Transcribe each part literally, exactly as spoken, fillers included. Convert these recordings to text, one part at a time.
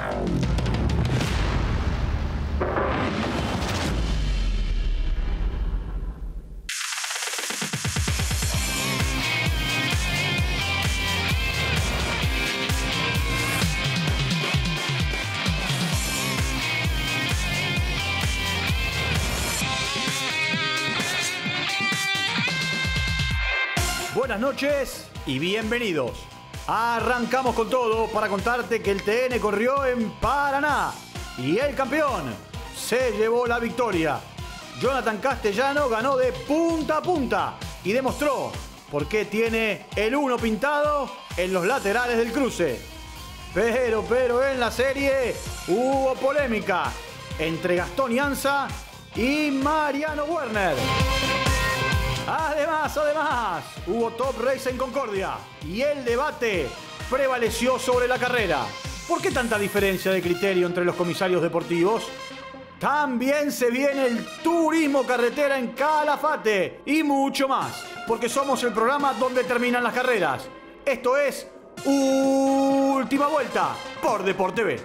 Buenas noches y bienvenidos. Arrancamos con todo para contarte que el T N corrió en Paraná y el campeón se llevó la victoria. Jonathan Castellano ganó de punta a punta y demostró por qué tiene el uno pintado en los laterales del cruce. Pero, pero en la serie hubo polémica entre Gastón Ianza y Mariano Werner. Además, además, hubo Top Race en Concordia y el debate prevaleció sobre la carrera. ¿Por qué tanta diferencia de criterio entre los comisarios deportivos? También se viene el turismo carretera en Calafate y mucho más, porque somos el programa donde terminan las carreras. Esto es Última Vuelta por Deporte B.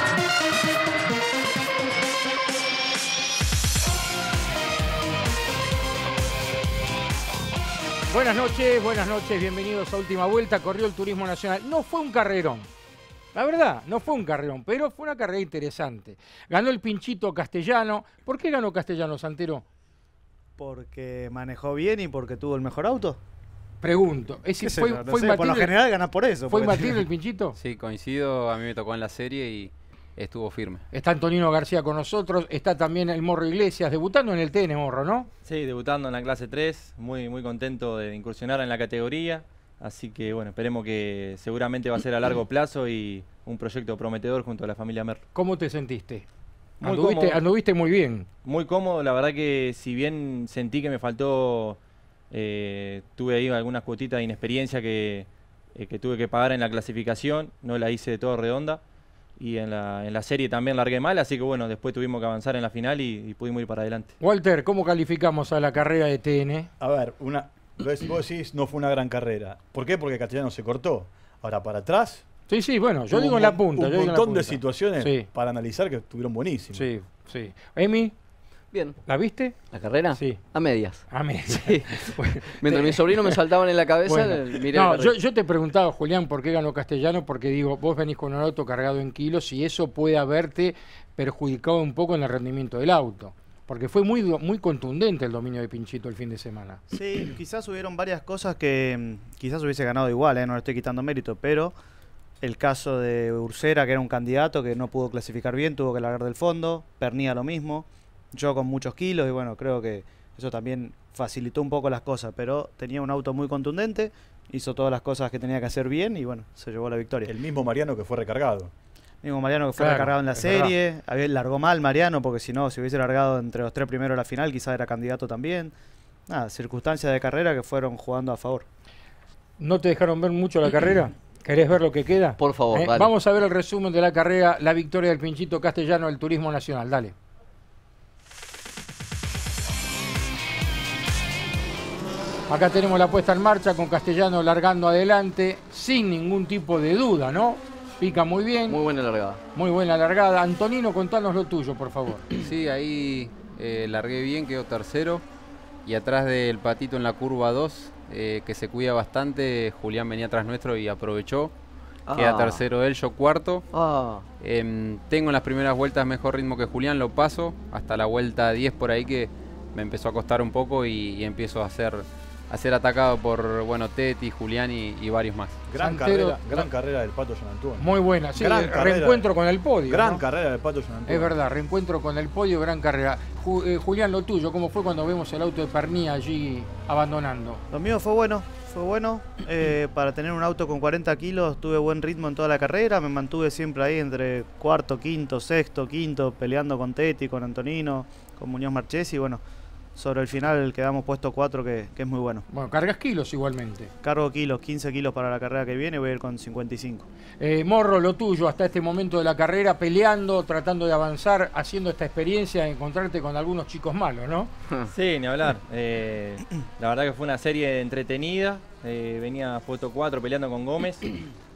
Buenas noches, buenas noches, bienvenidos a Última Vuelta. Corrió el Turismo Nacional. No fue un carrerón, la verdad, no fue un carrerón, pero fue una carrera interesante. Ganó el Pinchito Castellano. ¿Por qué ganó Castellano, Santero? Porque manejó bien y porque tuvo el mejor auto. Pregunto. Es decir, fue, no fue sé, por lo general gana por eso. ¿Fue porque... imbatible el Pinchito? Sí, coincido, a mí me tocó en la serie y estuvo firme. Está Antonino García con nosotros, está también el Morro Iglesias, debutando en el T N, Morro, ¿no? Sí, debutando en la clase tres, muy, muy contento de incursionar en la categoría, así que bueno, esperemos que seguramente va a ser a largo plazo y un proyecto prometedor junto a la familia Merlo. ¿Cómo te sentiste? Muy Anduviste, cómodo. anduviste muy bien. Muy cómodo, la verdad que si bien sentí que me faltó, eh, tuve ahí algunas cuotitas de inexperiencia que, eh, que tuve que pagar en la clasificación, no la hice de todo redonda. Y en la, en la serie también largué mal, así que bueno, después tuvimos que avanzar en la final y, y pudimos ir para adelante. Walter, ¿cómo calificamos a la carrera de T N? A ver, una, vos decís no fue una gran carrera. ¿Por qué? Porque Castellano se cortó. Ahora para atrás. Sí, sí, bueno, yo hubo digo en la punta. Un yo digo en la montón de punta. situaciones Sí. para analizar que estuvieron buenísimas. Sí, sí. Emi, Bien. ¿la viste? ¿La carrera? Sí. A medias. A mí. Sí. Bueno, Mientras te- mis sobrinos me saltaban en la cabeza, Bueno, miré no, la carrera. yo, yo te preguntaba, Julián, por qué ganó Castellano, porque digo, vos venís con un auto cargado en kilos y eso puede haberte perjudicado un poco en el rendimiento del auto. Porque fue muy, do- muy contundente el dominio de Pinchito el fin de semana. Sí, quizás hubieron varias cosas que mm, quizás hubiese ganado igual, ¿eh? No le estoy quitando mérito, pero el caso de Ursera, que era un candidato que no pudo clasificar bien, tuvo que largar del fondo, Pernía lo mismo, yo con muchos kilos y bueno, creo que eso también facilitó un poco las cosas, pero tenía un auto muy contundente, hizo todas las cosas que tenía que hacer bien y bueno, se llevó la victoria. El mismo Mariano que fue recargado. Mismo Mariano que fue Claro, recargado en la es serie, había, largó mal Mariano porque si no, si hubiese largado entre los tres primeros a la final, quizás era candidato también. Nada, circunstancias de carrera que fueron jugando a favor. ¿No te dejaron ver mucho la carrera? ¿Querés ver lo que queda? Por favor, Eh, dale. Vamos a ver el resumen de la carrera, la victoria del Pinchito Castellano del Turismo Nacional. Dale. Acá tenemos la puesta en marcha con Castellano largando adelante sin ningún tipo de duda, ¿no? Pica muy bien, Muy buena largada. muy buena largada. Antonino, contanos lo tuyo, por favor. Sí, ahí eh, largué bien, quedó tercero. Y atrás del Patito en la curva dos, eh, que se cuida bastante, Julián venía atrás nuestro y aprovechó. Queda Ah. tercero él, yo cuarto. Ah, Em, tengo en las primeras vueltas mejor ritmo que Julián, lo paso. Hasta la vuelta diez por ahí que me empezó a costar un poco y, y empiezo a ser, a ser atacado por bueno, Teti, Julián y, y varios más. Gran Santero- carrera, gran carrera del Pato San Antonio. Muy buena, sí, Gran carrera. reencuentro con el podio. Gran ¿no? carrera del Pato San Antonio. Es verdad, reencuentro con el podio, gran carrera. Ju- eh, Julián, lo tuyo, ¿cómo fue cuando vemos el auto de Pernía allí abandonando? Lo mío fue bueno, fue bueno. Eh, para tener un auto con cuarenta kilos tuve buen ritmo en toda la carrera, me mantuve siempre ahí entre cuarto, quinto, sexto, quinto, peleando con Teti, con Antonino, con Muñoz Marchesi y bueno, sobre el final quedamos puesto cuatro que, que es muy bueno. Bueno, cargas kilos igualmente. Cargo kilos, quince kilos para la carrera que viene, voy a ir con cincuenta y cinco. Eh, Morro, lo tuyo hasta este momento de la carrera, peleando, tratando de avanzar, haciendo esta experiencia de encontrarte con algunos chicos malos, ¿no? Sí, ni hablar. Eh, la verdad que fue una serie entretenida. Eh, venía puesto cuatro peleando con Gómez.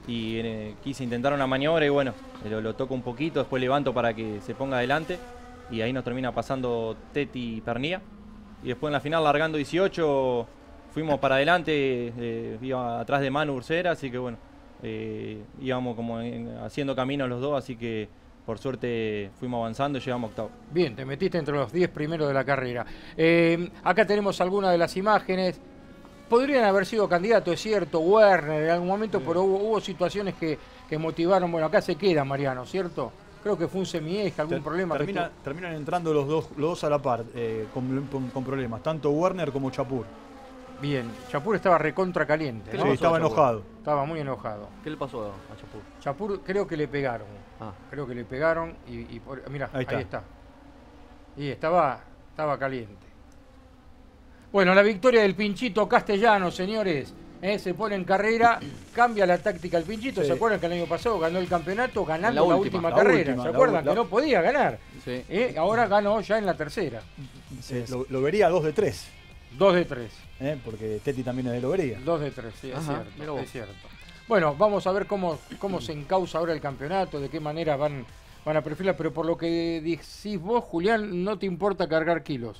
y eh, quise intentar una maniobra y bueno, lo, lo toco un poquito, después levanto para que se ponga adelante y ahí nos termina pasando Teti y Pernía. Y después en la final, largando dieciocho, fuimos para adelante, eh, iba atrás de Manu Ursera, así que bueno, eh, íbamos como en, haciendo camino los dos, así que por suerte fuimos avanzando y llegamos a octavo. Bien, te metiste entre los diez primeros de la carrera. Eh, acá tenemos algunas de las imágenes. Podrían haber sido candidatos, es cierto, Werner en algún momento, pero hubo, hubo situaciones que, que motivaron. Bueno, acá se queda Mariano, ¿cierto? Creo que fue un semieje, algún Ter- problema. termina- que tu- terminan entrando los dos, los dos a la par, eh, con, con- con problemas, tanto Werner como Chapur. Bien, Chapur estaba recontra caliente, Sí, ¿no? pasó estaba a Chapur? enojado. Estaba muy enojado. ¿Qué le pasó a Chapur? Chapur creo que le pegaron. Ah. Creo que le pegaron y, y por- mira, Ahí ahí está. está. Y estaba, estaba caliente. Bueno, la victoria del Pinchito Castellano, señores. ¿eh? Se pone en carrera, cambia la táctica el Pinchito. Sí. ¿Se acuerdan que el año pasado ganó el campeonato ganando En la la última, última, la carrera? última, ¿Se la acuerdan ul- que no podía ganar? Sí. ¿eh? Ahora ganó ya en la tercera. Se- lo, lo vería dos de tres, Dos de tres. eh, porque Teti también es de Lobería. Dos de tres, sí, es Ajá, mira cierto, vos. es cierto. Bueno, vamos a ver cómo, cómo se encausa ahora el campeonato, de qué manera van, van a perfilar, pero por lo que decís vos, Julián, no te importa cargar kilos.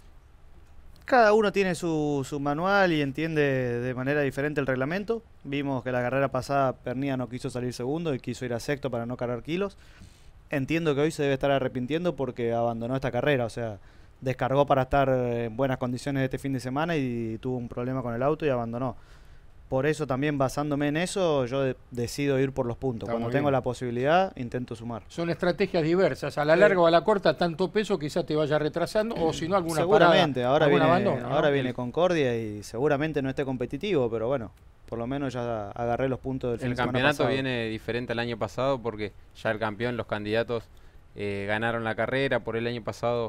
Cada uno tiene su, su manual y entiende de manera diferente el reglamento. Vimos que la carrera pasada Pernía no quiso salir segundo y quiso ir a sexto para no cargar kilos. Entiendo que hoy se debe estar arrepintiendo porque abandonó esta carrera, o sea, descargó para estar en buenas condiciones este fin de semana y tuvo un problema con el auto y abandonó. Por eso también, basándome en eso, yo de- decido ir por los puntos. Está Cuando muy tengo bien. la posibilidad, intento sumar. Son estrategias diversas, a la larga o a la corta, tanto peso quizás te vaya retrasando o si no alguna Seguramente, parada, ahora algún viene, abandono, ¿no? ahora viene El- Concordia y seguramente no esté competitivo, pero bueno, por lo menos ya agarré los puntos del fin El de semana campeonato pasado. viene diferente al año pasado porque ya el campeón, los candidatos eh, ganaron la carrera. Por el año pasado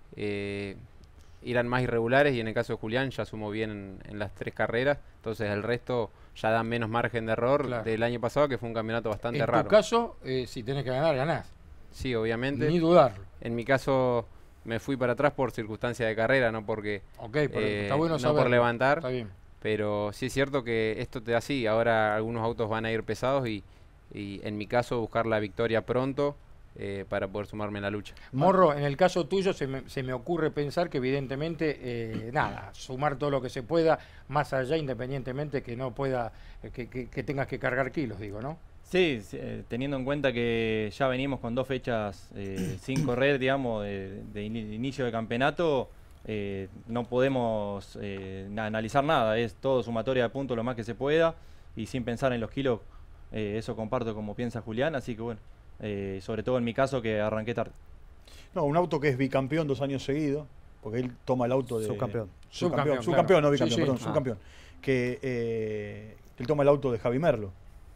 eh, eran más irregulares y en el caso de Julián ya sumó bien en, en las tres carreras. Entonces el resto ya dan menos margen de error Claro. del año pasado, que fue un campeonato bastante En raro. tu caso, eh, si tenés que ganar, ganás. Sí, obviamente. Ni dudarlo. En mi caso me fui para atrás por circunstancia de carrera, no porque Ok, pero eh, está bueno no saberlo. por levantar. Está bien. Pero sí es cierto que esto te da así. Ahora algunos autos van a ir pesados y, y en mi caso buscar la victoria pronto eh, para poder sumarme en la lucha. Morro, en el caso tuyo se me, se me ocurre pensar que evidentemente, eh, nada, sumar todo lo que se pueda, más allá independientemente que no pueda, eh, que, que- que tengas que cargar kilos, digo, ¿no? Sí, sí, eh, teniendo en cuenta que ya venimos con dos fechas eh, sin correr, digamos, de, de ini- de inicio de campeonato, eh, no podemos eh, na- analizar nada, es todo sumatoria de puntos lo más que se pueda y sin pensar en los kilos, eh, eso comparto como piensa Julián, así que bueno, eh, sobre todo en mi caso que arranqué tarde. No, un auto que es bicampeón dos años seguidos, porque él toma el auto de... Subcampeón. Subcampeón, Subcampeón, subcampeón, claro. no bicampeón, Sí, sí. perdón, Ah. subcampeón. Que eh, él toma el auto de Javi Merlo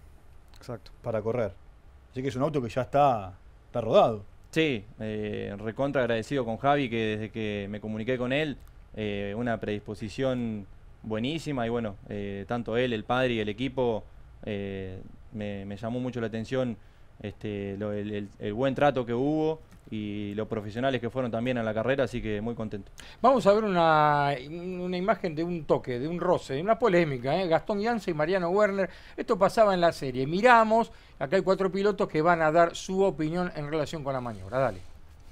Exacto. para correr. Así que es un auto que ya está, está rodado. Sí, eh, recontra agradecido con Javi, que desde que me comuniqué con él, eh, una predisposición buenísima y bueno, eh, tanto él, el padre y el equipo, eh, me, me llamó mucho la atención este, lo- el, el- el buen trato que hubo y los profesionales que fueron también a la carrera, así que muy contento. Vamos a ver una, una imagen de un toque, de un roce, de una polémica, ¿eh? Gastón Yance y Mariano Werner. Esto pasaba en la serie. Miramos, acá hay cuatro pilotos que van a dar su opinión en relación con la maniobra. Dale.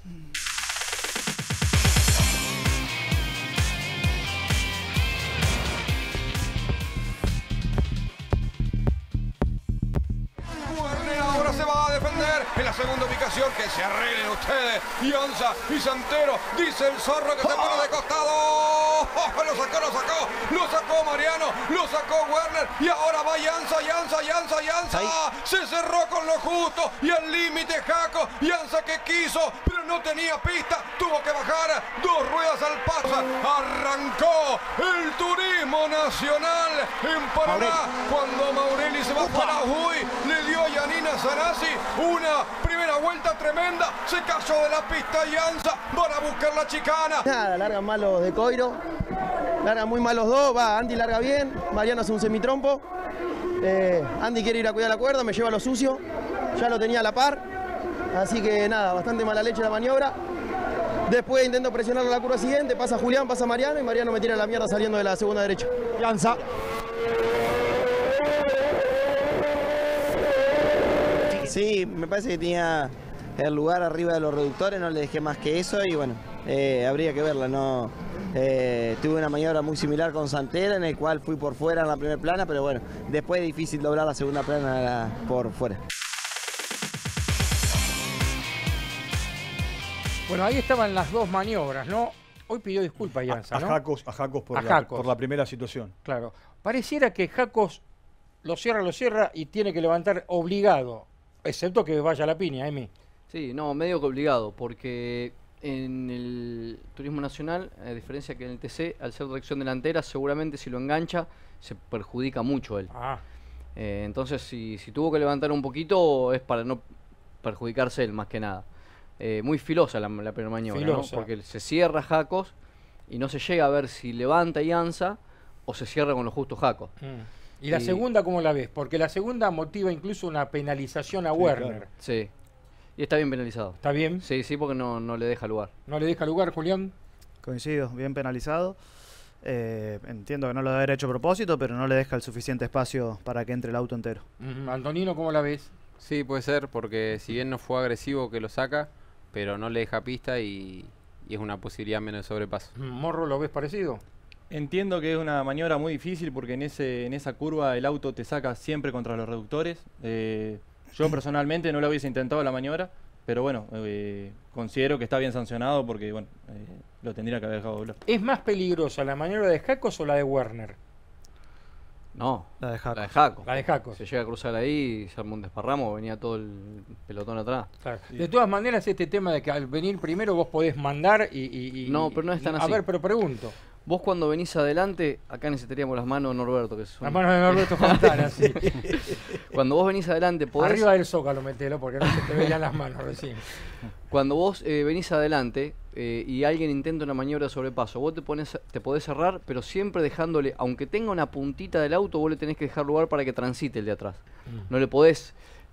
Werner ahora se va a defender en la segunda ubicación. Que se arreglen ustedes. Yanza y Santero. Dice el zorro que se pone de costado. ¡Oh! Lo sacó, lo sacó. Lo sacó Mariano. Lo sacó Werner. Y ahora va Yanza, Yanza, Yanza, Yanza. Se cerró con lo justo. Y al límite Jaco. Yanza que quiso, pero no tenía pista. Tuvo que bajar dos ruedas al paso. Arrancó el turismo nacional en Paraná. Cuando Maurelli se va para Jujuy, le dio a Yanina Sanasi una primera vuelta tremenda. Se cayó de la pista Yanza para buscar la chicana. Nada, largan mal los de Coiro, largan muy mal los dos, va, Andy larga bien, Mariano hace un semitrompo, eh, Andy quiere ir a cuidar la cuerda, me lleva lo sucio, ya lo tenía a la par, así que nada, bastante mala leche la maniobra. Después intento presionarlo a la curva siguiente, pasa Julián, pasa Mariano y Mariano me tira la mierda saliendo de la segunda derecha. Yanza. Sí, me parece que tenía el lugar arriba de los reductores, no le dejé más que eso y bueno, eh, habría que verla, no. Eh, tuve una maniobra muy similar con Santera en el cual fui por fuera en la primera plana, pero bueno, después es difícil doblar la segunda plana por fuera. Bueno, ahí estaban las dos maniobras, ¿no? Hoy pidió disculpas Ianza, A, ¿no? a Jacos, a Jacos por, A la, Jacos. por la primera situación. Claro. Pareciera que Jacos lo cierra, lo cierra y tiene que levantar obligado, excepto que vaya a la piña, Emi. Sí, no, medio que obligado, porque en el Turismo Nacional, a diferencia que en el T C, al ser tracción delantera, seguramente si lo engancha se perjudica mucho él. Ah, Eh, entonces, si, si tuvo que levantar un poquito, es para no perjudicarse él, más que nada. Eh, muy filosa la, la primera maniobra, ¿no? Filosa. Porque se cierra Jacos y no se llega a ver si levanta Ianza o se cierra con los justos Jacos. mm. ¿Y la Y- segunda cómo la ves? Porque la segunda motiva incluso una penalización a Sí, Werner. claro. Sí. Y está bien penalizado. ¿Está bien? Sí, sí, porque no, no le deja lugar. ¿No le deja lugar, Julián? Coincido, bien penalizado. Eh, entiendo que no lo debe haber hecho a propósito, pero no le deja el suficiente espacio para que entre el auto entero. Mm, Antonino, ¿cómo la ves? Sí, puede ser, porque si bien no fue agresivo que lo saca, pero no le deja pista y, y es una posibilidad menos de sobrepaso. Mm, ¿Morro lo ves parecido? Entiendo que es una maniobra muy difícil porque en, ese, en esa curva el auto te saca siempre contra los reductores. Eh, yo personalmente no lo hubiese intentado la maniobra, pero bueno, eh, considero que está bien sancionado porque bueno, eh, lo tendría que haber dejado doblar. ¿Es más peligrosa la maniobra de Jacos o la de Werner? No, La de Jacos. la de Jacos. La de Jacos. Se llega a cruzar ahí y se armó un desparramo, venía todo el pelotón atrás. Claro. De todas maneras, este tema de que al venir primero vos podés mandar y... y- y- No, pero no es tan A así. ver, pero pregunto. Vos cuando venís adelante, acá necesitaríamos las manos de Norberto, que es un- Las manos de Norberto Fontana, sí. Cuando vos venís adelante, podés... Arriba del zócalo metelo, porque no se te veían las manos recién. Cuando vos eh, venís adelante eh, y alguien intenta una maniobra de sobrepaso, vos te, pones, te podés cerrar, pero siempre dejándole, aunque tenga una puntita del auto, vos le tenés que dejar lugar para que transite el de atrás. No le podés,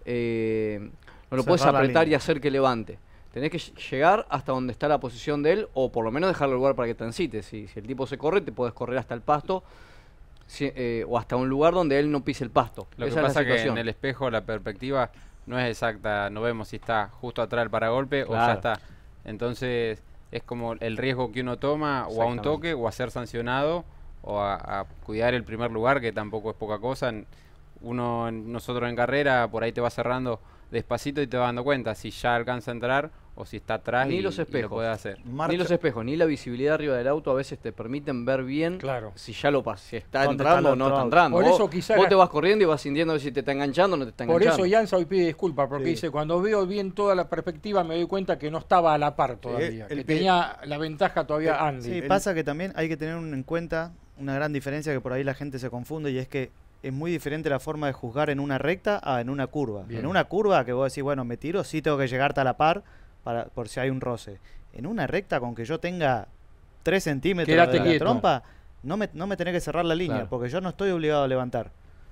eh, no lo podés Cerrar la apretar línea. y hacer que levante. Tenés que ll- llegar hasta donde está la posición de él, o por lo menos dejarle lugar para que transite. Si, si el tipo se corre, te podés correr hasta el pasto, si- eh, o hasta un lugar donde él no pise el pasto. Lo Esa que es la pasa es que situación. en el espejo la perspectiva no es exacta, no vemos si está justo atrás del paragolpe o Claro. ya está. Entonces es como el riesgo que uno toma o a un Exactamente. toque o a ser sancionado o a, a cuidar el primer lugar, que tampoco es poca cosa. En- Uno, en- nosotros en carrera, por ahí te va cerrando despacito y te vas dando cuenta si ya alcanza a entrar o si está atrás Ni y, los y lo espejos. puede hacer. Marcha- Ni los espejos, ni la visibilidad arriba del auto a veces te permiten ver bien Claro. si ya lo pasas, si está ¿Dónde entrando está o el no otro está auto? entrando. Por vos, eso quizá vos la- te vas corriendo y vas sintiendo a ver si te está enganchando o no te está Por enganchando. eso Ianza hoy pide disculpas, porque Sí. dice, cuando veo bien toda la perspectiva me doy cuenta que no estaba a la par todavía, el- que el- tenía la ventaja todavía el- Andy. Sí, El- pasa que también hay que tener un- en cuenta una gran diferencia que por ahí la gente se confunde y es que es muy diferente la forma de juzgar en una recta a en una curva. Bien. En una curva que vos decís, bueno, me tiro, sí tengo que llegarte a la par para, por si hay un roce. En una recta con que yo tenga tres centímetros Quédate de la quieto. trompa, no me, no me tenés que cerrar la línea Claro. porque yo no estoy obligado a levantar.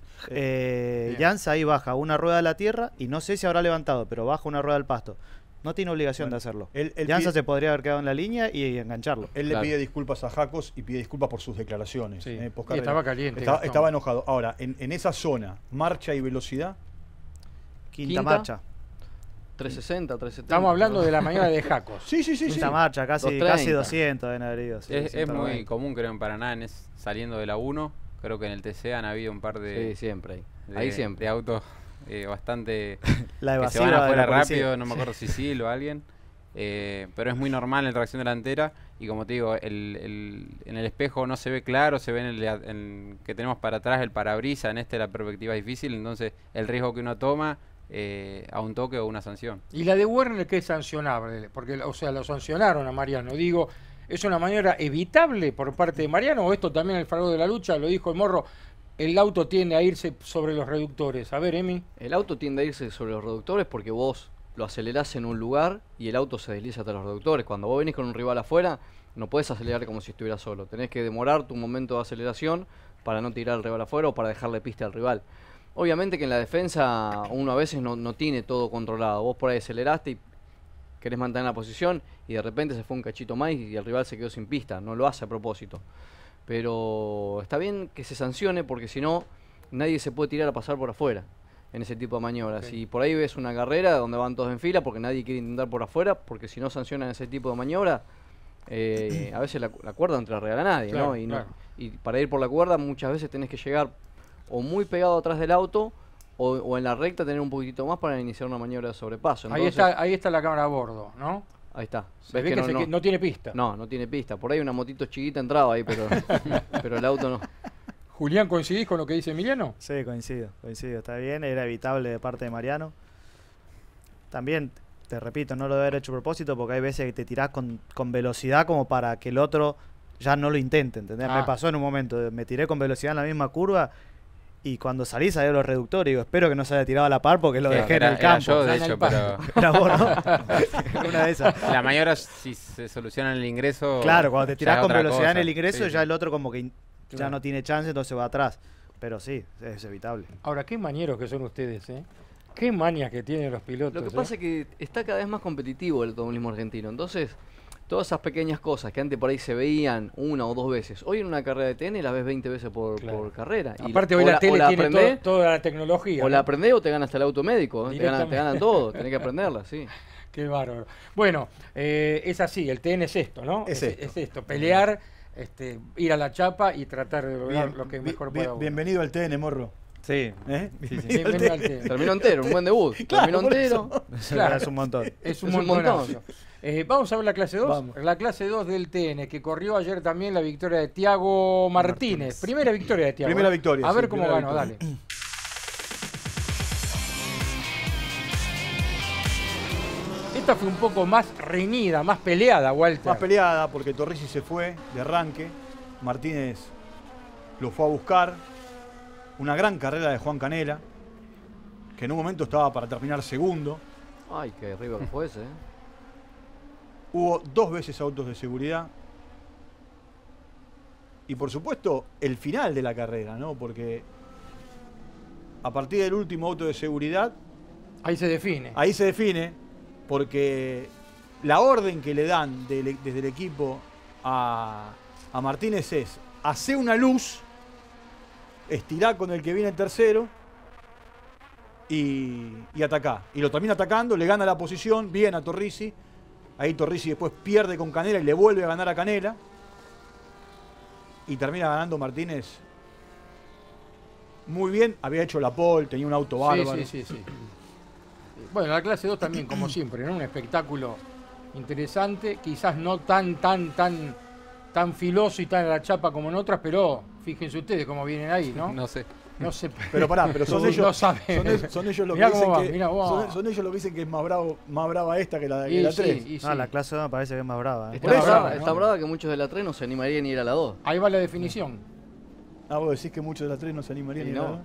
Eh, Bien. Jansa ahí baja una rueda de la tierra y no sé si habrá levantado, pero baja una rueda del pasto. No tiene obligación Bueno, de hacerlo. él- él Jansa pide- se podría haber quedado en la línea y engancharlo. Él Claro. le pide disculpas a Jacos y pide disculpas por sus declaraciones. Sí. eh, Y postcarrera. estaba caliente, Estaba, Gastón. estaba enojado. Ahora, en, en esa zona, marcha y velocidad, Quinta, Quinta. marcha. trescientos sesenta, trescientos setenta. Estamos hablando de la maniobra de Jacos. sí, sí, sí, sí. Quinta marcha, casi, doscientos treinta. casi doscientos deben haber ido. sí, Es, es ciento muy noventa. común, creo, en Paraná, en es- saliendo de la uno. Creo que en el T C han habido un par de, Sí, siempre ahí. de- Ahí siempre. de autos eh, bastante La que se evasiva van de afuera la policía. rápido, no me acuerdo si sí o alguien. Eh, pero es muy normal en tracción delantera y como te digo, el, el- en el espejo no se ve claro, se ve en el de a- en que tenemos para atrás el parabrisa, en este la perspectiva es difícil, entonces el riesgo que uno toma eh, a un toque o una sanción. Y la de Werner, que es sancionable, porque, o sea, lo sancionaron a Mariano. Digo, ¿es una maniobra evitable por parte de Mariano o esto también el fragor de la lucha? Lo dijo el Morro, el auto tiende a irse sobre los reductores. A ver, Emi. El auto tiende a irse sobre los reductores porque vos lo acelerás en un lugar y el auto se desliza hasta los reductores. Cuando vos venís con un rival afuera, no podés acelerar como si estuvieras solo. Tenés que demorar tu momento de aceleración para no tirar al rival afuera o para dejarle pista al rival. Obviamente que en la defensa uno a veces no, no tiene todo controlado. Vos por ahí aceleraste y querés mantener la posición y de repente se fue un cachito más y el rival se quedó sin pista. No lo hace a propósito. Pero está bien que se sancione porque si no, nadie se puede tirar a pasar por afuera. en ese tipo de maniobras. Okay. Y por ahí ves una carrera donde van todos en fila porque nadie quiere intentar por afuera, porque si no sancionan ese tipo de maniobra, eh, a veces la, la cuerda no te la regala nadie, Claro, ¿no? Y, no- claro. y para ir por la cuerda muchas veces tenés que llegar o muy pegado atrás del auto o, o en la recta tener un poquitito más para iniciar una maniobra de sobrepaso. Ahí Entonces, está, ahí está la cámara a bordo, ¿no? ahí está. Se ¿Ves ve que, no, se- no- que no tiene pista. no, no tiene pista. Por ahí una motito chiquita entraba ahí, pero, pero el auto no. Julián, ¿coincidís con lo que dice Emiliano? Sí, coincido, coincido. Está bien, era evitable de parte de Mariano. También, te repito, no lo debe haber hecho a propósito porque hay veces que te tirás con, con velocidad como para que el otro ya no lo intente, ¿entendés? Ah. Me pasó en un momento, me tiré con velocidad en la misma curva y cuando salí salí a los reductores y digo, espero que no se haya tirado a la par porque lo Sí, dejé era- en el era campo. yo, de En el hecho, pasto. pero Era vos, ¿no? Una de esas. la maniobra, si se soluciona en el ingreso. Claro, cuando te ya tirás es con otra velocidad en cosa. el ingreso, Sí, ya sí. el otro como que in- ya Claro. no tiene chance, entonces va atrás. Pero sí, es evitable. Ahora, qué mañeros que son ustedes, ¿eh? Qué mañas que tienen los pilotos. Lo que ¿eh? pasa es que está cada vez más competitivo el automovilismo argentino. Entonces, todas esas pequeñas cosas que antes por ahí se veían una o dos veces, hoy en una carrera de T N las ves veinte veces por, Claro. por carrera. Y Aparte, o hoy la, tele o tiene aprendés, todo- toda la tecnología. o la ¿no? aprendés o te gana hasta el auto médico. ¿eh? Te ganan, te ganan Directamente. todo, tenés que aprenderla, sí. Qué bárbaro. Bueno, eh, es así, el T N es esto, ¿no? Es esto. es esto, pelear, este, ir a la chapa y tratar de lograr Bien, lo que bien- mejor bien- pueda uno. bienvenido al T N, Morro. Sí, ¿Eh? sí, sí. Bienvenido al T N. Terminó entero, un buen debut. Claro, Terminó por entero. Claro. Es un montón. Es un Es un montonazo. montón. Eh, vamos a ver la clase dos. Vamos. La clase dos del T N, que corrió ayer también la victoria de Tiago Martínez. Martínez. Primera victoria de Tiago. Primera ¿eh? victoria, A sí, ver cómo primera ganó, victoria. dale. Esta fue un poco más reñida, más peleada, Walter. Más peleada porque Torrisi se fue de arranque. Martínez lo fue a buscar. Una gran carrera de Juan Canela, que en un momento estaba para terminar segundo. Ay, qué arriba que fue ese. ¿eh? Hubo dos veces autos de seguridad. Y por supuesto, el final de la carrera, ¿no? Porque a partir del último auto de seguridad, Ahí se define. ahí se define, porque la orden que le dan del- desde el equipo a, a Martínez es hacer una luz, estirar con el que viene el tercero y, y atacar. Y lo termina atacando, le gana la posición, bien a Torrisi. Ahí Torrisi después pierde con Canela y le vuelve a ganar a Canela. Y termina ganando Martínez muy bien. Había hecho la pole, tenía un auto bárbaro. Sí, sí, sí, sí. Bueno, la clase dos también, como siempre, ¿no? Un espectáculo interesante, quizás no tan, tan, tan, tan filoso y tan a la chapa como en otras, pero fíjense ustedes cómo vienen ahí, ¿no? No sé. No sé. Pero pará, pero son No ellos, saben. son, ellos- son ellos los Mirá que cómo dicen va, que mirá, wow. son, son ellos los que dicen que es más bravo, más brava esta que la, que Y la sí, tres. y sí. No, la clase dos me parece que es más brava. ¿eh? Está, Por eso, brava, ¿no? está brava que muchos de la tres no se animarían a ir a la dos. Ahí va la definición. Ah, vos decís que muchos de la tres no se animarían Y ni a la no. dos.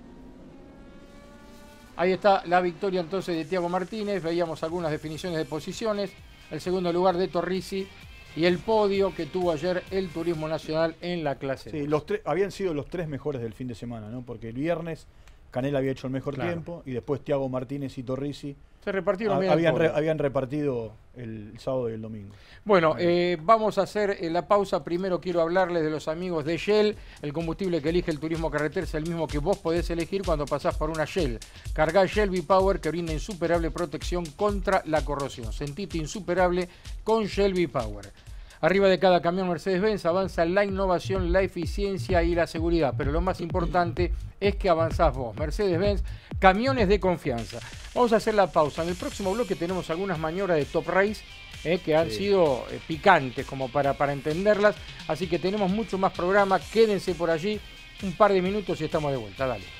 Ahí está la victoria entonces de Tiago Martínez. Veíamos algunas definiciones de posiciones. El segundo lugar de Torrisi. Y el podio que tuvo ayer el Turismo Nacional en la clase. Sí, los tres habían sido los tres mejores del fin de semana, ¿no? Porque el viernes Canela había hecho el mejor Claro. tiempo y después Tiago Martínez y Torrisi Se repartieron ha- bien el habían, re- podio. habían repartido el sábado y el domingo. Bueno, eh, vamos a hacer eh, la pausa. Primero quiero hablarles de los amigos de Shell. El combustible que elige el turismo carretera es el mismo que vos podés elegir cuando pasás por una Shell. Cargá Shell V-Power que brinda insuperable protección contra la corrosión. Sentite insuperable con Shell V-Power. Arriba de cada camión Mercedes-Benz avanza la innovación, la eficiencia y la seguridad. Pero lo más importante es que avanzás vos. Mercedes-Benz, camiones de confianza. Vamos a hacer la pausa. En el próximo bloque tenemos algunas maniobras de Top Race eh, que han sido eh, picantes como para, para entenderlas. Así que tenemos mucho más programa. Quédense por allí un par de minutos y estamos de vuelta. Dale.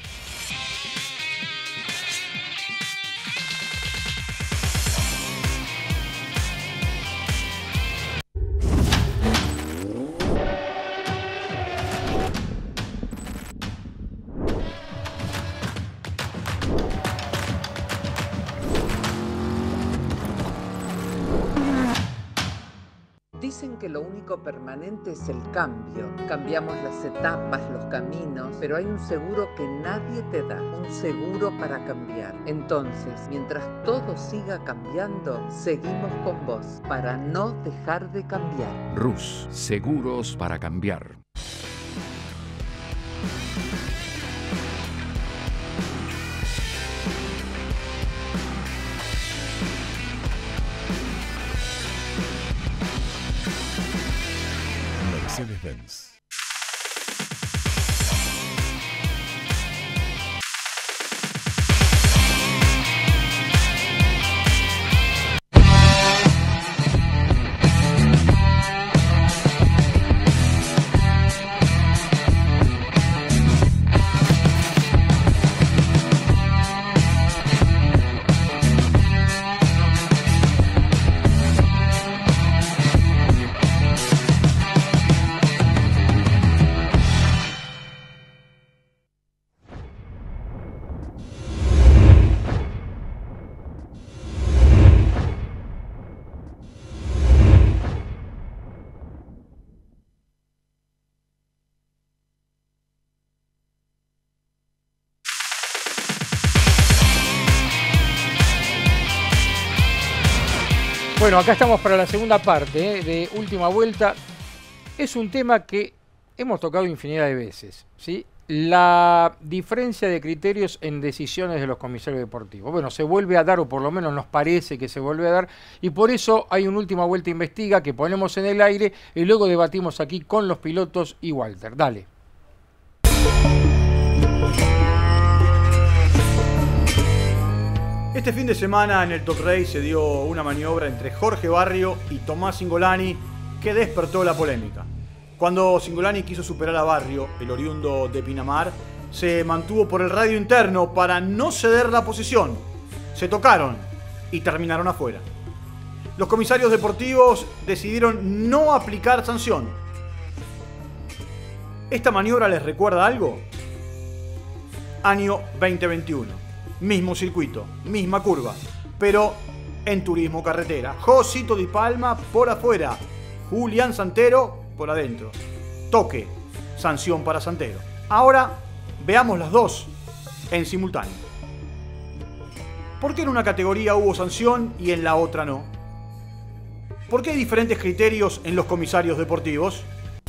Dicen que lo único permanente es el cambio. Cambiamos las etapas, los caminos, pero hay un seguro que nadie te da, un seguro para cambiar. Entonces, mientras todo siga cambiando, seguimos con vos para no dejar de cambiar. Rus, seguros para cambiar. Mercedes-Benz. Bueno, acá estamos para la segunda parte, ¿eh? De Última Vuelta. Es un tema que hemos tocado infinidad de veces, ¿sí? La diferencia de criterios en decisiones de los comisarios deportivos. Bueno, se vuelve a dar, o por lo menos nos parece que se vuelve a dar, y por eso hay una Última Vuelta Investiga que ponemos en el aire y luego debatimos aquí con los pilotos y Walter. Dale. Este fin de semana en el Top Race se dio una maniobra entre Jorge Barrio y Tomás Cingolani que despertó la polémica. Cuando Cingolani quiso superar a Barrio, el oriundo de Pinamar, se mantuvo por el radio interno para no ceder la posición. Se tocaron y terminaron afuera. Los comisarios deportivos decidieron no aplicar sanción. ¿Esta maniobra les recuerda algo? Año veinte veintiuno. Mismo circuito, misma curva, pero en turismo carretera. Josito Di Palma por afuera, Julián Santero por adentro. Toque, sanción para Santero. Ahora veamos las dos en simultáneo. ¿Por qué en una categoría hubo sanción y en la otra no? ¿Por qué hay diferentes criterios en los comisarios deportivos?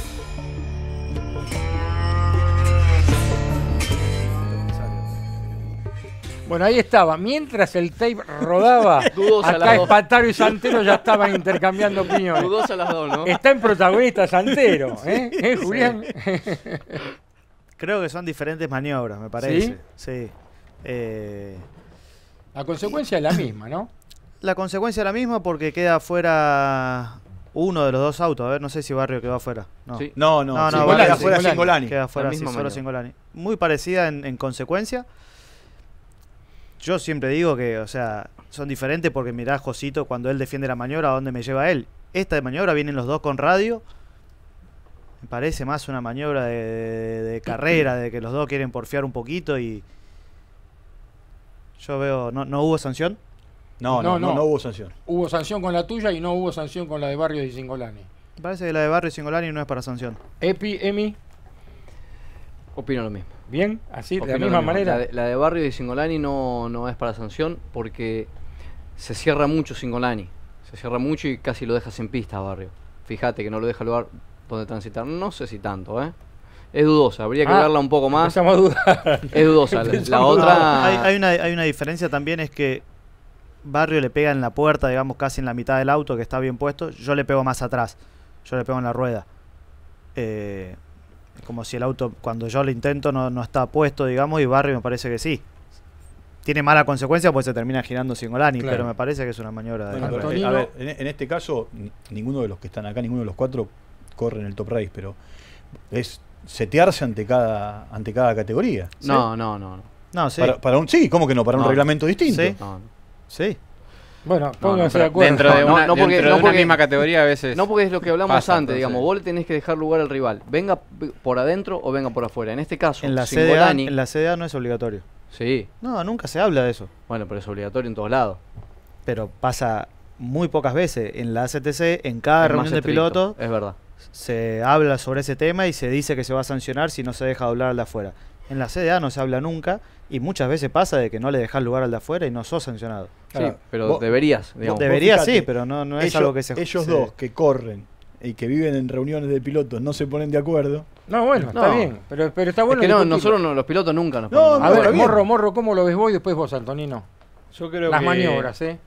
Bueno, ahí estaba. Mientras el tape rodaba, acá Espataro y Santero ya estaban intercambiando opiniones. Dudosa las dos, ¿no? Está en protagonista Santero, ¿eh? ¿Eh, Julián? Sí. Creo que son diferentes maniobras, me parece. Sí. sí. Eh... La consecuencia es la misma, ¿no? La consecuencia es la misma porque queda fuera uno de los dos autos. A ver, no sé si Barrio quedó afuera. No, sí. no, no, no, no Cingolani, queda fuera Cingolani. Queda fuera sí, solo Cingolani. Muy parecida en, en consecuencia. Yo siempre digo que, o sea, son diferentes porque mirá Josito cuando él defiende la maniobra, a dónde me lleva él. Esta de maniobra vienen los dos con radio. Me parece más una maniobra de, de, de carrera, de que los dos quieren porfiar un poquito y... Yo veo... ¿No, no hubo sanción? No no, no, no, no hubo sanción. Hubo sanción con la tuya y no hubo sanción con la de Barrio y Cingolani. Me parece que la de Barrio y Cingolani no es para sanción. Epi, Emi. Opino lo mismo. Bien, así, Opino de la misma mismo. manera. La de, la de Barrio y Cingolani no, no es para sanción porque se cierra mucho Cingolani. Se cierra mucho y casi lo deja sin pista a Barrio. Fíjate que no lo deja lugar donde transitar. No sé si tanto, ¿eh? Es dudosa, habría que ah, verla un poco más. Empezamos a dudar. Es dudosa. La, la otra... Hay, hay, una, hay una diferencia también, es que Barrio le pega en la puerta, digamos, casi en la mitad del auto, que está bien puesto. Yo le pego más atrás. Yo le pego en la rueda. Eh... Como si el auto, cuando yo lo intento, no, no está puesto, digamos, y Barrio me parece que sí. Tiene mala consecuencia porque se termina girando Cingolani, claro. Pero me parece que es una maniobra de... Bueno, pero, eh, a ver, en, en este caso, ninguno de los que están acá, ninguno de los cuatro corre en el Top Race, pero es setearse ante cada ante cada categoría. ¿Sí? No, no, no. no. no sí. Para, para un, sí, ¿cómo que no? Para no. un reglamento distinto. Sí. No, no. Sí. Bueno, pónganse no, no, de acuerdo. Dentro de una, no, no porque, dentro no de porque, una misma categoría a veces. No porque es lo que hablamos pasa, antes, entonces. digamos, vos le tenés que dejar lugar al rival. Venga por adentro o venga por afuera. En este caso, en la Cingolani, C D A, en la C D A no es obligatorio. Sí. No, nunca se habla de eso. Bueno, pero es obligatorio en todos lados. Pero pasa muy pocas veces. En la A C T C, en cada es reunión de pilotos, es verdad. Se habla sobre ese tema y se dice que se va a sancionar si no se deja doblar al de afuera. En la C D A no se habla nunca y muchas veces pasa de que no le dejas lugar al de afuera y no sos sancionado. Sí, claro, pero vos, deberías. Digamos. Deberías, sí, pero no, no es ellos, algo que se... Ellos se, dos que corren y que viven en reuniones de pilotos no se ponen de acuerdo. No, bueno, no. está bien, pero, pero está bueno. Es que no, nosotros no, los pilotos nunca nos no, ponemos. A ver, Morro, Morro, ¿cómo lo ves vos y después vos, Antonino? Yo creo Las que... maniobras, ¿eh?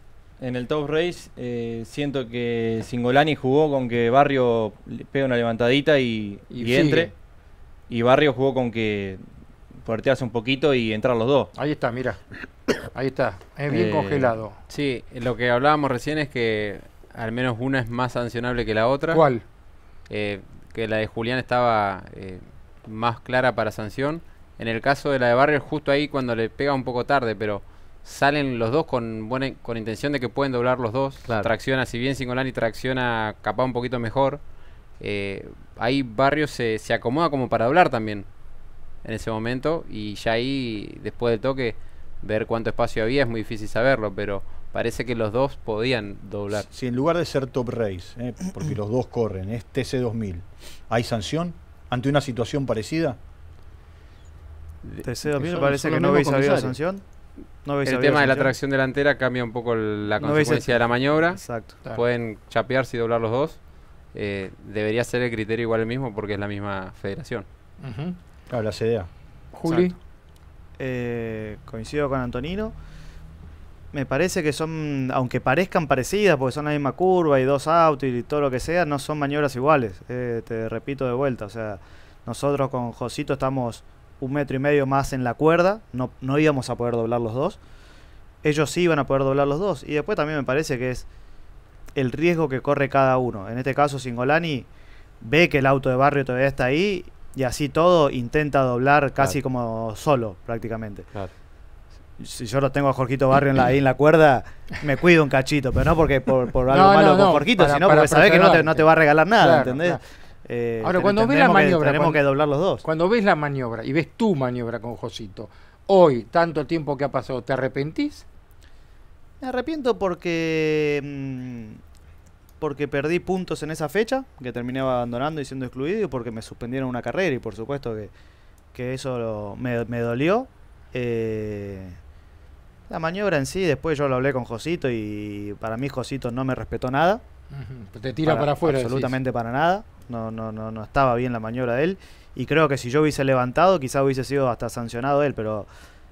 en el Top Race eh, siento que Cingolani jugó con que Barrio le pega una levantadita y, Y y sigue. entre. Y Barrio jugó con que fuertearse un poquito y entrar los dos. Ahí está, mira. Ahí está. Es bien Eh, congelado. Sí, lo que hablábamos recién es que al menos una es más sancionable que la otra. ¿Cuál? Eh, que la de Julián estaba eh, más clara para sanción. En el caso de la de Barrio, justo ahí cuando le pega un poco tarde, pero salen los dos con buena con intención de que pueden doblar los dos. Claro. Tracciona, si bien Cingolani tracciona capaz un poquito mejor, eh, ahí Barrio se, se acomoda como para doblar también en ese momento. Y ya ahí, después del toque, ver cuánto espacio había es muy difícil saberlo, pero parece que los dos podían doblar. Si en lugar de ser Top Race, eh, porque los dos corren, es T C dos mil, ¿hay sanción ante una situación parecida? T C dos mil son- parece son que los no mismos hubiese habido comisarios. sanción. No hubiese El habido tema de la sanción. tracción delantera cambia un poco el- la No hubiese- consecuencia de la maniobra. Exacto. Claro. Pueden chapearse y doblar los dos. Eh, debería ser el criterio igual el mismo porque es la misma federación. Ujú. Claro, la C D A. Juli. Exacto. Eh, coincido con Antonino. Me parece que son, aunque parezcan parecidas, porque son la misma curva y dos autos y todo lo que sea, no son maniobras iguales. Eh, te repito de vuelta. O sea, nosotros con Josito estamos un metro y medio más en la cuerda. No, no íbamos a poder doblar los dos. Ellos sí iban a poder doblar los dos. Y después también me parece que es el riesgo que corre cada uno. En este caso, Cingolani ve que el auto de Barrio todavía está ahí y así todo intenta doblar casi Claro. como solo, prácticamente. Claro. Si yo lo tengo a Jorgito Barrio en la, ahí en la cuerda, me cuido un cachito, pero no porque por, por algo No, malo no, con no, Jorgito, para- sino para porque sabés que no te, preservarte. no te va a regalar nada, Claro, ¿entendés? claro. Eh, Ahora, ten- cuando ves la tendremos que- maniobra, tenemos cuando- que doblar los dos. Cuando ves la maniobra y ves tu maniobra con Josito, hoy, tanto tiempo que ha pasado, ¿te arrepentís? Me arrepiento porque mm, porque perdí puntos en esa fecha, que terminé abandonando y siendo excluido, y porque me suspendieron una carrera, y por supuesto que, que eso lo- me, me dolió. Eh, la maniobra en sí, después yo lo hablé con Josito, y para mí Josito no me respetó nada. Ujú. Te tira para, afuera. decís. Absolutamente para nada. No, no, no, no estaba bien la maniobra de él. Y creo que si yo hubiese levantado, quizá hubiese sido hasta sancionado él, pero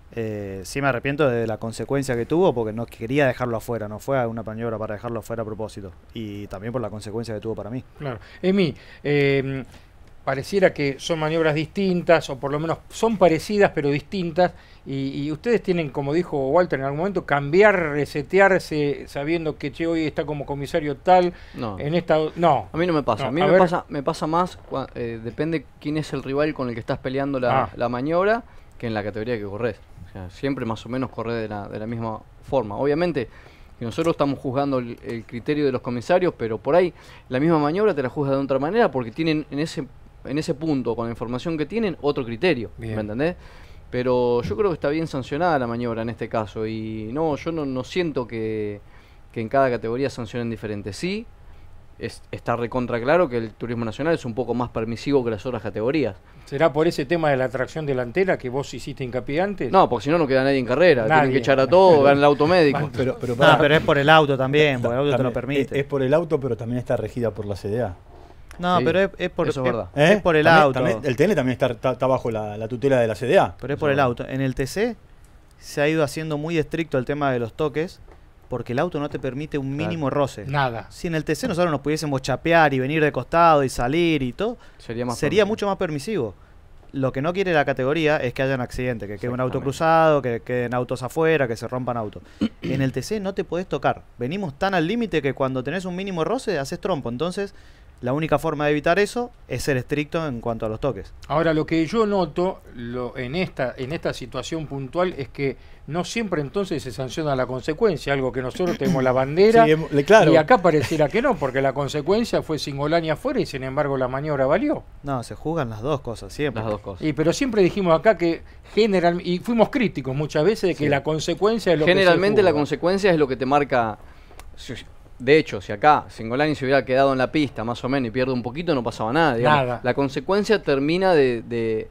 eh, sí me arrepiento de la consecuencia que tuvo, porque no quería dejarlo afuera, no fue una maniobra para dejarlo afuera a propósito. Y también por la consecuencia que tuvo para mí. Claro. Emi, eh, pareciera que son maniobras distintas, o por lo menos son parecidas pero distintas, y, y ustedes tienen, como dijo Walter en algún momento, cambiar, resetearse, sabiendo que che, hoy está como comisario tal, No. en esta... No. A mí no me pasa. No, a mí a me ver. pasa, me pasa más, cua- eh, depende quién es el rival con el que estás peleando la, Ah. la maniobra, que en la categoría que corres. O sea, siempre más o menos corres de la, de la misma forma. Obviamente que nosotros estamos juzgando el, el criterio de los comisarios, pero por ahí la misma maniobra te la juzga de otra manera porque tienen en ese, en ese punto, con la información que tienen, otro criterio. Bien. ¿Me entendés? Pero yo creo que está bien sancionada la maniobra en este caso. Y no, yo no, no siento que, que en cada categoría sancionen diferente. Sí, es, está recontra claro que el turismo nacional es un poco más permisivo que las otras categorías. ¿Será por ese tema de la tracción delantera que vos hiciste hincapié antes? No, porque si no, no queda nadie en carrera. Nadie. Tienen que echar a todo, ganan el auto médico. Pero, pero, Ah, pará. pero es por el auto también, porque el auto te lo También, permite. Es, es por el auto, pero también está regida por la C D A. no, sí, pero es, es por, eso es es- verdad. ¿Eh? es por el También- auto. también- el T N también está, está- está bajo la, la tutela de la C D A. Pero es por el auto. En el T C se ha ido haciendo muy estricto el tema de los toques, porque el auto no te permite un mínimo roce. Nada. Si en el T C nosotros nos pudiésemos chapear y venir de costado y salir y todo, Sería más sería permisivo. mucho más permisivo. Lo que no quiere la categoría es que hayan accidentes, que quede un auto Exactamente. cruzado, que queden autos afuera, que se rompan autos. En el T C no te podés tocar. Venimos tan al límite que cuando tenés un mínimo roce, haces trompo. Entonces, la única forma de evitar eso es ser estricto en cuanto a los toques. Ahora, lo que yo noto lo, en, esta, en esta situación puntual es que no siempre entonces se sanciona la consecuencia, algo que nosotros tenemos la bandera, Sí, em- le- claro. y acá pareciera que no, porque la consecuencia fue Cingolani afuera y sin embargo la maniobra valió. No, se juzgan las dos cosas, siempre. Las dos cosas. Y, pero siempre dijimos acá que general, y fuimos críticos muchas veces de que Sí. la consecuencia es lo Generalmente que se la juzga. consecuencia es lo que te marca. si- De hecho, si acá Cingolani se hubiera quedado en la pista más o menos y pierde un poquito, no pasaba nada. digamos. Nada. La consecuencia termina de, de,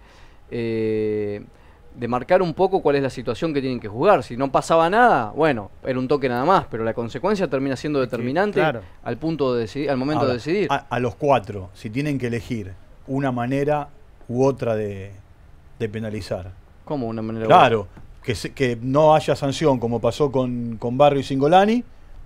eh, de marcar un poco cuál es la situación que tienen que jugar. Si no pasaba nada, bueno, era un toque nada más, pero la consecuencia termina siendo determinante claro. al punto de decidir, al momento Ahora, de decidir. A, a los cuatro, si tienen que elegir una manera u otra de, de penalizar. ¿Cómo una manera? Claro, que, se- que no haya sanción como pasó con, con Barrio y Cingolani,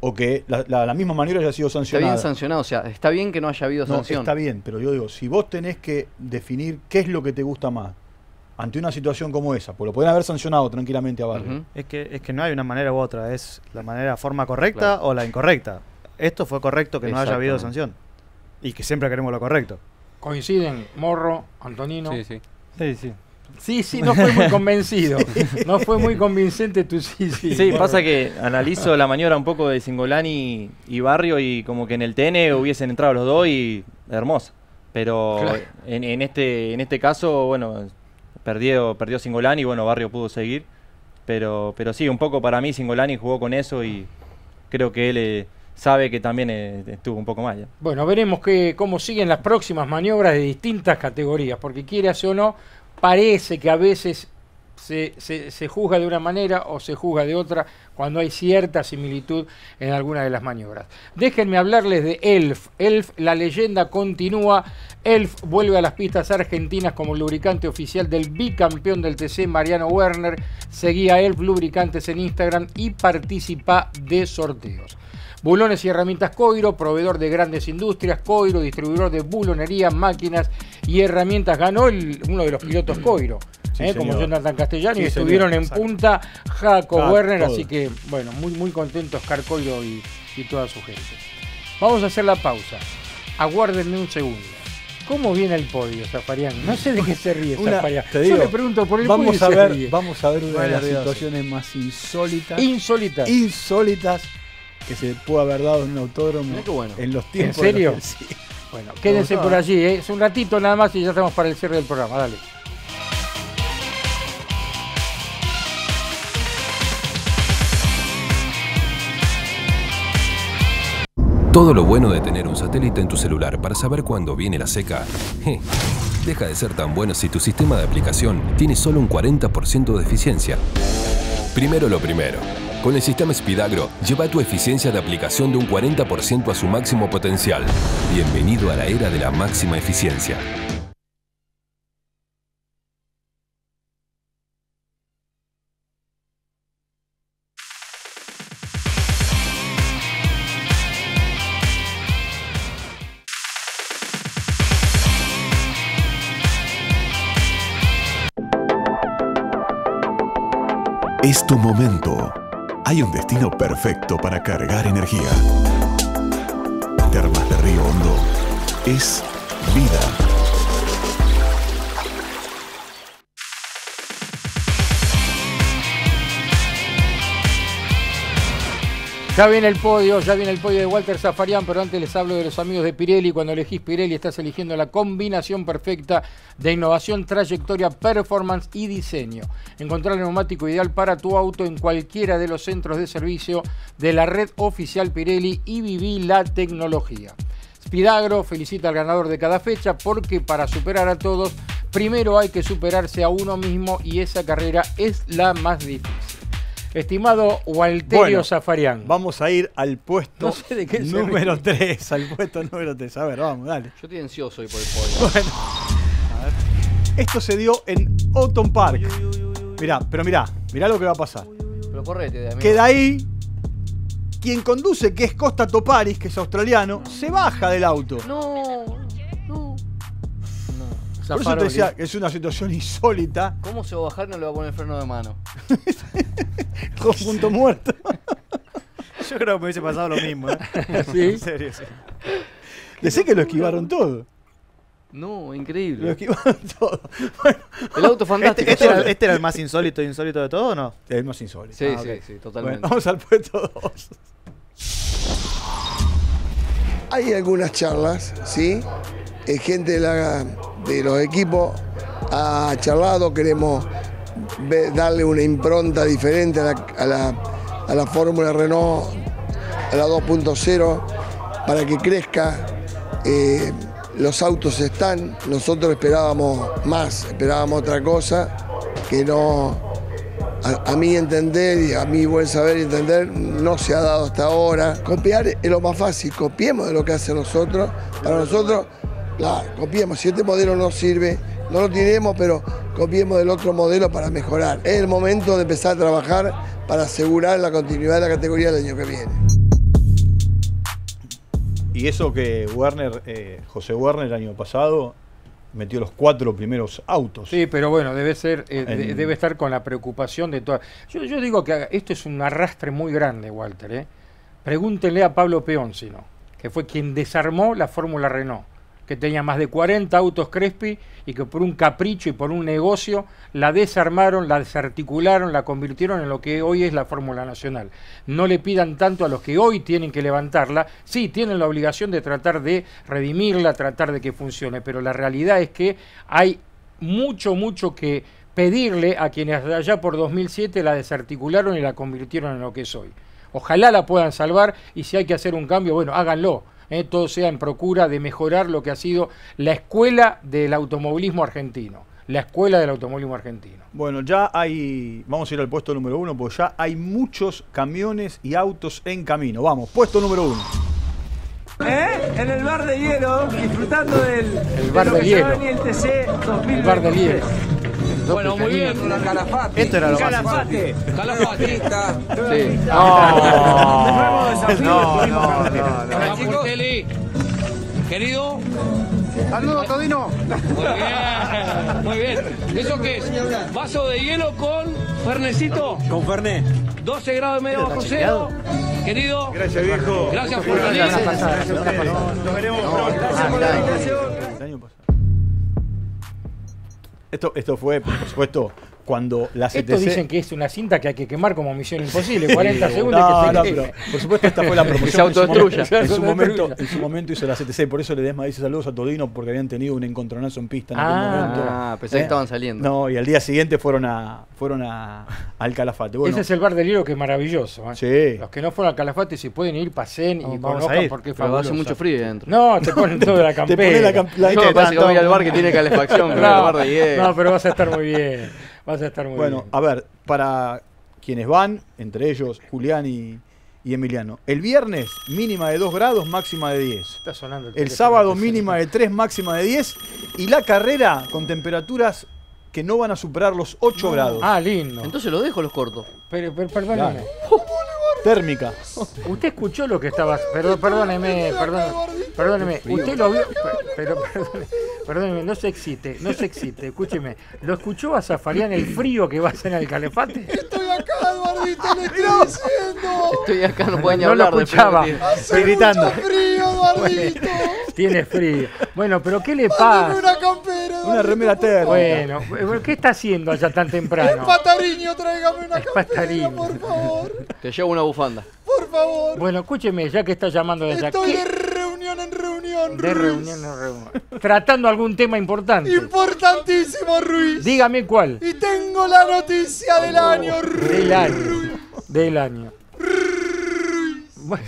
o que la, la, la misma maniobra haya sido Está sancionada. bien sancionado, o sea, está bien que no haya habido No, sanción. está bien, pero yo digo, si vos tenés que definir qué es lo que te gusta más ante una situación como esa, pues lo pueden haber sancionado tranquilamente a Barrio. Ujú. Es que, es que no hay una manera u otra, es la manera, forma correcta Claro. o la incorrecta. Esto fue correcto que no haya habido Exactamente. sanción. Y que siempre queremos lo correcto. Coinciden Morro, Antonino. Sí, sí. Sí, sí. Sí, sí, no fue muy convencido. No fue muy convincente tu sí, sí. Sí, Morro. pasa que analizo la maniobra un poco de Cingolani y Barrio y como que en el T N hubiesen entrado los dos y hermosa. Pero Claro. en, en este en este caso, bueno, perdió perdió Cingolani y bueno, Barrio pudo seguir. Pero pero sí, un poco para mí Cingolani jugó con eso y creo que él eh, sabe que también eh, estuvo un poco mal. ¿Ya? Bueno, veremos que, cómo siguen las próximas maniobras de distintas categorías, porque quieras o no, parece que a veces se, se, se juzga de una manera o se juzga de otra cuando hay cierta similitud en alguna de las maniobras. Déjenme hablarles de Elf. Elf, la leyenda continúa. Elf vuelve a las pistas argentinas como lubricante oficial del bicampeón del T C, Mariano Werner. Seguía Elf Lubricantes en Instagram y participa de sorteos. Bulones y herramientas Coiro, proveedor de grandes industrias. Coiro, distribuidor de bulonería, máquinas y herramientas. Ganó el, uno de los pilotos Coiro, Sí, eh, como señor. Jonathan Castellano, Sí, y estuvieron señor, en exacto. punta Jaco Ah, Werner, todo. así que, bueno, muy, muy contentos Oscar Coiro y, y toda su gente. Vamos a hacer la pausa. Aguárdenme un segundo. ¿Cómo viene el podio, Zafarian? No sé de qué se ríe Una- Zafarian. te Yo digo, le pregunto por el podio y Vamos a se ver, ríe. vamos a ver una de Bueno, las Dios. situaciones más insólitas, Insólita. insólitas que se puede haber dado en un autódromo Mirá qué bueno. en los tiempos. ¿En serio? de los- sí. Bueno, quédense por allí, ¿eh? Es un ratito nada más y ya estamos para el cierre del programa. Dale. Todo lo bueno de tener un satélite en tu celular para saber cuándo viene la seca, je, deja de ser tan bueno si tu sistema de aplicación tiene solo un cuarenta por ciento de eficiencia. Primero lo primero. Con el sistema Speedagro, lleva tu eficiencia de aplicación de un cuarenta por ciento a su máximo potencial. Bienvenido a la era de la máxima eficiencia. Es tu momento. Hay un destino perfecto para cargar energía. Termas de Río Hondo es vida. Ya viene el podio, ya viene el podio de Walter Zafarian, pero antes les hablo de los amigos de Pirelli. Cuando elegís Pirelli estás eligiendo la combinación perfecta de innovación, trayectoria, performance y diseño. Encontrar el neumático ideal para tu auto en cualquiera de los centros de servicio de la red oficial Pirelli y viví la tecnología. Speedagro felicita al ganador de cada fecha porque para superar a todos, primero hay que superarse a uno mismo y esa carrera es la más difícil. Estimado Walterio Bueno, Zafarian. Vamos a ir al puesto No sé de qué se número ríe. tres, al puesto número tres. A ver, vamos, dale. Yo estoy ansioso hoy por el podio. Bueno, a ver. Esto se dio en Autumn Park. Mirá, pero mirá, mirá lo que va a pasar. Pero correte de amigo. Queda ahí. Quien conduce, que es Costa Toparis, que es australiano, se baja del auto. No, no. Por eso te decía que es una situación insólita. ¿Cómo se va a bajar y no le va a poner el freno de mano? Con punto muerto. Yo creo que me hubiese pasado lo mismo, ¿eh? ¿Sí? En serio, sí. Decí que lo esquivaron todo. No, Lo increíble. esquivaron todo. Bueno, El auto fantástico. ¿Este, este era, solo. este era el más insólito insólito de todo o no? es más insólito. Sí, Ah, sí, ok. sí, Bueno, totalmente. vamos al puesto dos. Hay algunas charlas, ¿sí? Eh, gente de, la- de los equipos ha charlado, queremos ve- darle una impronta diferente a la, a la, a la Fórmula Renault, a la dos punto cero, para que crezca. Eh, los autos están, nosotros esperábamos más, esperábamos otra cosa, que no, a, a mi entender y a mi buen saber y entender, no se ha dado hasta ahora. Copiar es lo más fácil, copiemos de lo que hacen los otros. Para nosotros, claro, copiemos. Si este modelo no sirve, no lo tiremos, pero copiemos del otro modelo para mejorar. Es el momento de empezar a trabajar para asegurar la continuidad de la categoría el año que viene. Y eso que Werner, eh, José Werner el año pasado metió los cuatro primeros autos. Sí, pero bueno, debe ser, eh, En- de- debe estar con la preocupación de todas. Yo, yo digo que esto es un arrastre muy grande, Walter. ¿eh? Pregúntenle a Pablo Peoncino, que fue quien desarmó la Fórmula Renault, que tenía más de cuarenta autos Crespi y que por un capricho y por un negocio la desarmaron, la desarticularon, la convirtieron en lo que hoy es la Fórmula Nacional. No le pidan tanto a los que hoy tienen que levantarla. Sí, tienen la obligación de tratar de redimirla, tratar de que funcione, pero la realidad es que hay mucho, mucho que pedirle a quienes de allá por dos mil siete la desarticularon y la convirtieron en lo que es hoy. Ojalá la puedan salvar y si hay que hacer un cambio, bueno, háganlo. Eh, todo sea en procura de mejorar lo que ha sido la escuela del automovilismo argentino. La escuela del automovilismo argentino. Bueno, ya hay, vamos a ir al puesto número uno, porque ya hay muchos camiones y autos en camino. Vamos, puesto número uno. ¿Eh? En el bar de hielo, disfrutando del El bar de lo del que hielo. se va en el T C dos mil El bar del hielo. Bueno, muy bien, con la Calafate. Esto era lo más Calafate. Calafatista. Sí. No, No, no, no, no. chicos. Querido. Saludos, Todino. Muy bien, muy bien. ¿Eso qué es? ¿Vaso de hielo con fernecito? Con Fernet. doce grados y medio bajo cero. Querido. Gracias, viejo. Gracias por venir. Nos veremos pronto. Gracias por la invitación. El año pasado. Esto, esto fue, por supuesto, cuando la C T Esto C... dicen que es una cinta que hay que quemar como Misión Imposible, cuarenta segundos No, que se no, queme. pero por supuesto esta fue la promoción. Que se autodestruya. En su, momento, en, su Se momento, autodestruya. en su momento hizo la C T C, por eso Ledesma dice saludos a Todino porque habían tenido un encontronazo en pista en aquel Ah. momento. Ah, pensé que ¿Eh? estaban saliendo. No, y al día siguiente fueron a fueron a, al Calafate. Bueno, Ese es el bar del hielo que es maravilloso. ¿eh? sí. Los que no fueron al Calafate, si pueden ir, pasen y Vamos, vamos a conozcan ir. porque es Pero fabuloso. hace mucho frío ahí adentro. No, te ponen toda la Te campera. pone la, camp- la- No, te- parece que tanto- voy al bar que tiene calefacción, pero el bar de hielo. No, pero vas a estar muy bien. Vas a estar muy Bueno, bien. a ver, para quienes van, entre ellos Julián y, y Emiliano, el viernes mínima de dos grados, máxima de diez. Está sonando El teléfono. sábado mínima de tres, máxima de diez. Y la carrera con temperaturas que no van a superar los ocho grados. Ah, lindo. Entonces lo dejo, los corto. Pero, pero perdóneme. Térmica. Usted escuchó lo que estaba. Perdón, perdóneme, perdóneme. Perdóneme. Usted lo vio. Pero, perdóneme, perdóneme, no se excite, no se excite. Escúcheme. ¿Lo escuchó a Zafarian el frío que va a hacer en el Calefate? Estoy acá, Eduardito, le estoy diciendo. Estoy acá, no pueden ni No lo hablar. escuchaba. después. Hace gritando. mucho frío, Eduardito. Tiene frío. Bueno, pero ¿qué le Dame pasa? una campera, Eduardito. Una remera térmica. Bueno, bueno, ¿qué está haciendo allá tan temprano? Patariño, tráigame una Es campera, Patariño. por favor. Te llevo una bufanda. Por favor. Bueno, escúcheme, ya que está llamando de allá. Estoy ¿qué- de reunión en reunión, De Ruiz. reunión en reunión. Tratando algún tema importante. Importantísimo, Ruiz. Dígame cuál. Y tengo la noticia del año, Ruiz. Del año. Del año. Bueno,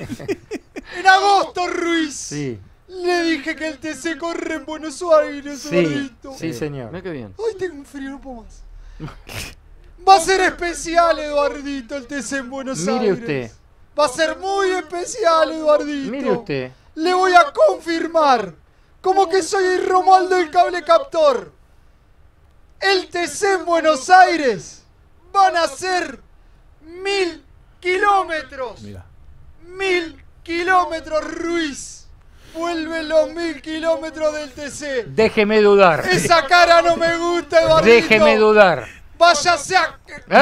En agosto, Ruiz. sí, Le dije que el T C corre en Buenos Aires, sí, Eduardito. sí, señor. Mira qué bien. Ay, tengo un frío, no puedo más. Va a ser especial, Eduardito, el T C en Buenos Mire Aires. usted, Va a ser muy especial, Eduardito. mire usted. Le voy a confirmar, como que soy Romualdo el cable captor. El T C en Buenos Aires van a ser mil kilómetros. Mira. Mil kilómetros, Ruiz. Vuelven los mil kilómetros del T C. Déjeme dudar. Esa cara no me gusta, Eduardito. Déjeme dudar. Váyase a...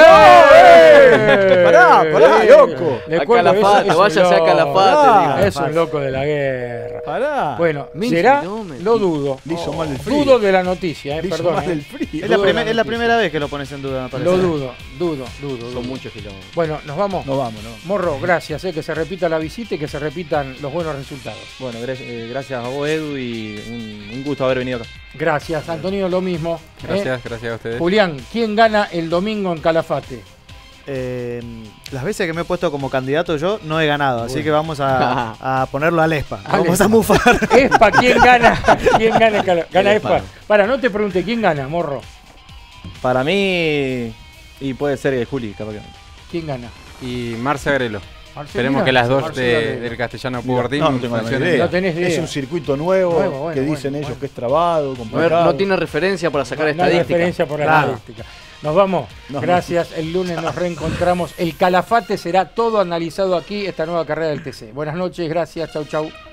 ¡Eh! Pará, pará, Eh, loco. le A cuento, Calafate, es un váyase a loco. Calafate, digo. Es un loco de la guerra. Pará. Bueno, Mil será, kilómetros. lo dudo. Le hizo mal el frío. Dudo de la noticia, eh, Le hizo perdón. mal eh. el frío. Es la, Dudo primer- la es la noticia. primera vez que lo pones en duda, me parece. Lo dudo, dudo, dudo. Son dudo. muchos kilómetros. Bueno, nos vamos. No vamos, no. Morro, gracias, eh, que se repita la visita y que se repitan los buenos resultados. Bueno, gra- eh, gracias a vos, Edu, y un, un gusto haber venido acá. Gracias, Antonio, lo mismo. eh. Gracias, gracias a ustedes. Julián, ¿quién gana el domingo en Calafate? Eh, las veces que me he puesto como candidato yo no he ganado, así Bueno. que vamos a, a ponerlo al ESPA. Al Vamos ESPA. a mufar. Espa, ¿quién gana? ¿Quién gana en Calafate? Gana El Espa. Espa. Para, no te pregunte, ¿quién gana, Morro? Para mí, y puede ser que Juli, capaz que. ¿Quién gana? Y Marce Agrelo. Marce, Esperemos mira, que las dos Marce de- Agrelo. del castellano Mira, Power Team no, no tengo la menor funcionen. idea. No tenés idea. Es un circuito nuevo, Nuevo, bueno, que bueno, dicen ellos bueno. que es trabado, No, complicado. no tiene referencia para sacar No, no hay estadística. referencia por la Claro. estadística. Nos vamos. Nos Gracias. El lunes nos reencontramos. El Calafate será todo analizado aquí, esta nueva carrera del T C. Buenas noches, gracias. Chau, chau.